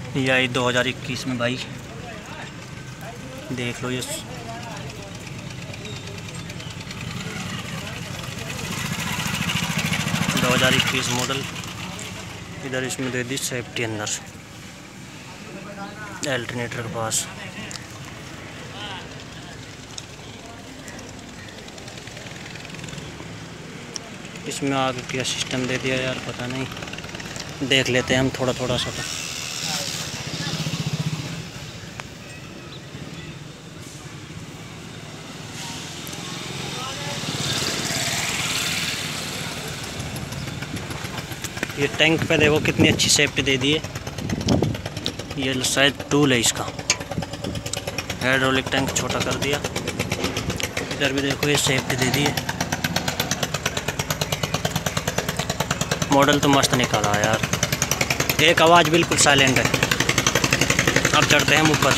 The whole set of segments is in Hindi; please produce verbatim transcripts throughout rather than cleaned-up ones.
ये आई दो हज़ार इक्कीस में भाई, देख लो ये दो हज़ार इक्कीस मॉडल। इधर इसमें दे दी सेफ्टी अंदर अल्टरनेटर के पास। इसमें आगे क्या सिस्टम दे दिया यार पता नहीं, देख लेते हैं हम थोड़ा थोड़ा सा। तो ये टैंक पे देखो कितनी अच्छी सेफ्टी दे दी है। ये शायद टूल है इसका, हाइड्रोलिक टैंक छोटा कर दिया। इधर भी देखो ये सेफ्टी दे दी है। मॉडल तो मस्त निकाला यार। एक आवाज़ बिल्कुल साइलेंट है। अब चढ़ते हैं हम ऊपर।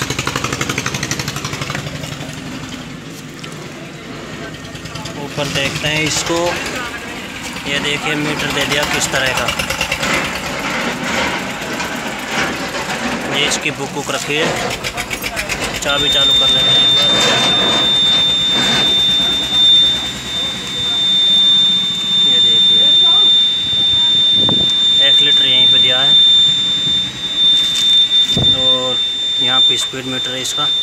ऊपर देखते हैं इसको। ये देखिए मीटर दे दिया किस तरह का। ये इसकी बुक बुक रखी है। चाबी चालू कर लेते हैं एक बार। ये देखिए एक लीटर यहीं पे दिया है और यहाँ पे स्पीड मीटर है इसका।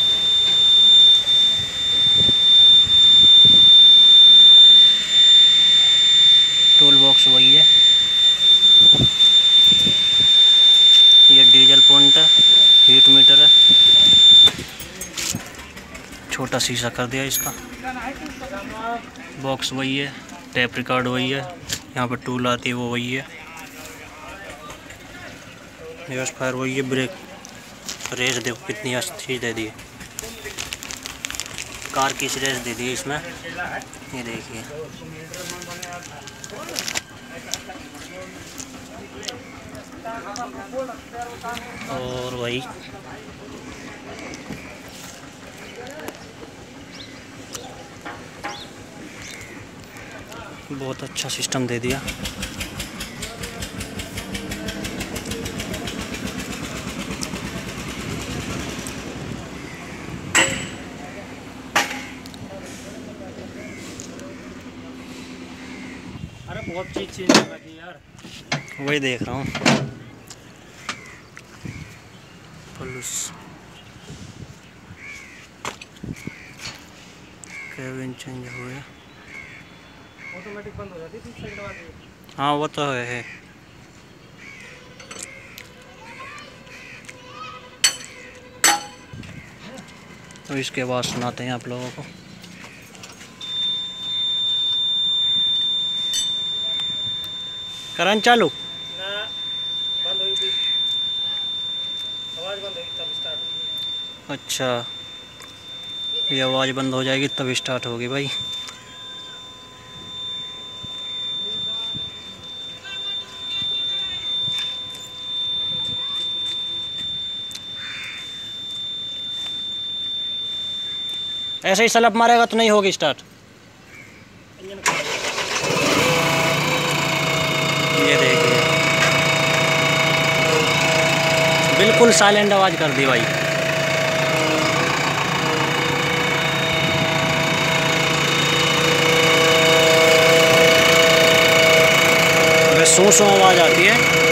टूल बॉक्स वही है। ये डीजल पॉइंट है, हीट मीटर है, छोटा शीशा कर दिया इसका। बॉक्स वही है, टैप रिकॉर्ड वही है, यहाँ पर टूल आती है वो वही है, रिवर्स फायर वही है, ब्रेक रेस देखो कितनी अच्छी दे दी है। कार की रेस दे दी इसमें, ये देखिए। और वही बहुत अच्छा सिस्टम दे दिया। अरे बहुत चीज चेंज हो गई यार। वही देख रहा हूँ। पुलिस केबिन चेंज हो गया। ऑटोमेटिक बंद हो जाती थी साइड वाली। हाँ वो तो है, है। तो इसके बाद सुनाते हैं आप लोगों को। करंट चालू ना बंद हुई थी, आवाज़ बंद हुई तब स्टार्ट होगी। अच्छा, ये आवाज़ बंद हो जाएगी तब स्टार्ट होगी भाई। ऐसे ही सलप मारेगा तो नहीं होगी स्टार्ट। ये देखिए बिल्कुल साइलेंट आवाज़ कर दी भाई। बस सू सू आवाज़ आती है।